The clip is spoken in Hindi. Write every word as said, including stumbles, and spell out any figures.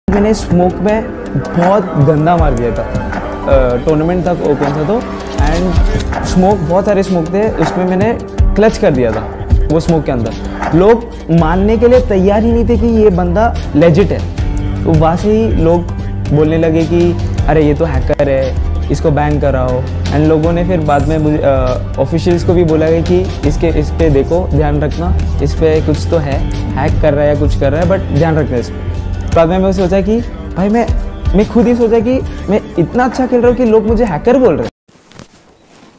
मैंने स्मोक में बहुत गंदा मार दिया था, टूर्नामेंट तक ओपन था तो, एंड स्मोक बहुत सारे स्मोक थे, उसमें मैंने क्लच कर दिया था वो स्मोक के अंदर। लोग मानने के लिए तैयार ही नहीं थे कि ये बंदा लेजिट है, तो वहाँ से ही लोग बोलने लगे कि अरे ये तो हैकर है, इसको बैन कराओ। एंड लोगों ने फिर बाद में ऑफिशियल्स को भी बोला गया कि इसके इस पे देखो, ध्यान रखना, इस पे कुछ तो है, हैक कर रहा है या कुछ कर रहा है, बट ध्यान रखना इस पर। बाद में मैं सोचा कि भाई मैं मैं खुद ही सोचा कि मैं इतना अच्छा खेल रहा हूँ कि लोग मुझे हैकर बोल रहे